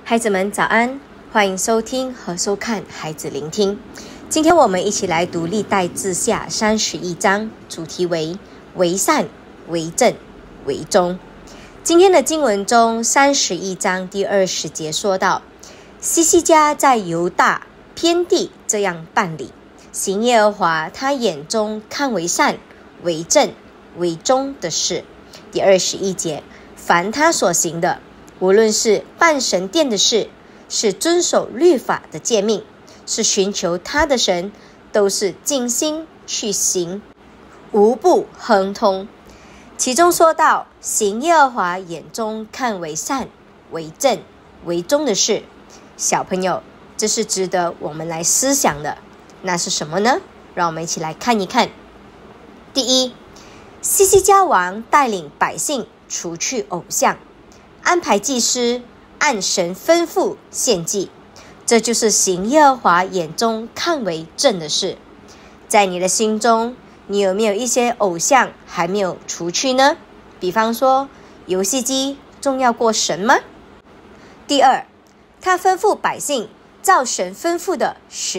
孩子们早安，欢迎收听和收看孩子聆听。今天我们一起来读历代志下31章，主题为为善、为正、为忠。今天的经文中31章第20节说到，希西家在犹大偏地这样办理，行耶和华他眼中看为善、为正、为忠的事。第21节，凡他所行的，无论是办神殿的事，是遵守律法的诫命，是寻求他的神，都是尽心去行，无不亨通。其中说到行耶和华眼中看为善、为正、为忠的事，小朋友，这是值得我们来思想的。那是什么呢？让我们一起来看一看。第一，希西家王带领百姓除去偶像，安排祭司按神吩咐献祭，这就是行耶和华眼中看为正的事。在你的心中，你有没有一些偶像还没有除去呢？比方说，游戏机重要过神吗？第二，他吩咐百姓照神吩咐的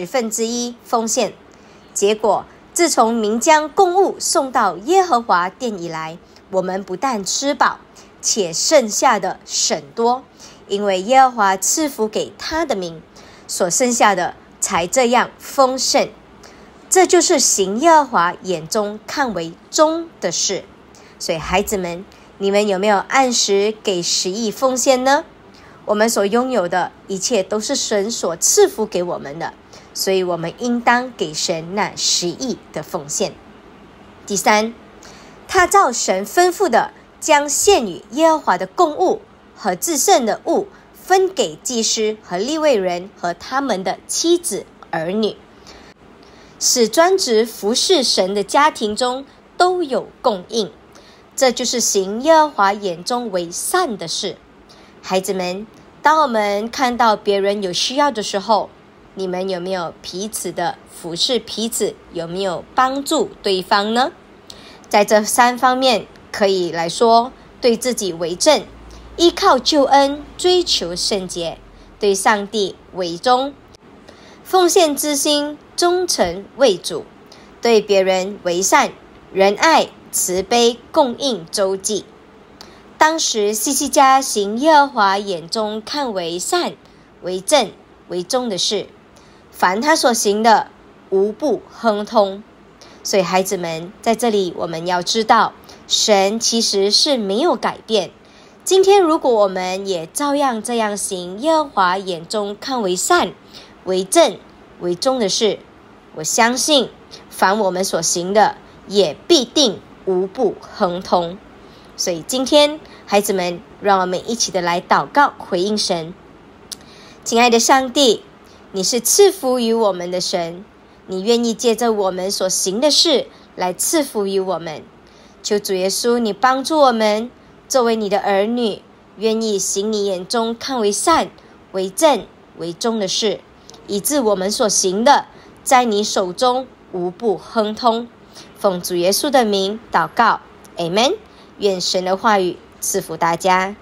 1/10奉献，结果自从民将供物送到耶和华殿以来，我们不但吃饱，且剩下的甚多，因为耶和华赐福给他的民，所剩下的才这样丰盛。这就是行耶和华眼中看为忠的事。所以孩子们，你们有没有按时给10亿奉献呢？我们所拥有的一切都是神所赐福给我们的，所以我们应当给神那10亿的奉献。第三，他照神吩咐的将献与耶和华的供物和至圣的物分给祭司和利未人和他们的妻子儿女，使专职服侍神的家庭中都有供应。这就是行耶和华眼中为善的事。孩子们，当我们看到别人有需要的时候，你们有没有彼此的服侍彼此？有没有帮助对方呢？在这3方面可以来说，对自己为正，依靠救恩，追求圣洁，对上帝为忠，奉献之心，忠诚为主，对别人为善，仁爱、慈悲，供应周济。当时希西家行耶和华眼中看为善、为正、为忠的事，凡他所行的，无不亨通。所以孩子们，在这里我们要知道，神其实是没有改变。今天如果我们也照样这样行耶和华眼中看为善、为正、为忠的事，我相信凡我们所行的，也必定无不亨通。所以今天孩子们，让我们一起的来祷告回应神。亲爱的上帝，你是赐福于我们的神，你愿意借着我们所行的事来赐福于我们。求主耶稣，你帮助我们作为你的儿女，愿意行你眼中看为善、为正、为忠的事，以致我们所行的在你手中无不亨通。奉主耶稣的名祷告， Amen。 愿神的话语赐福大家。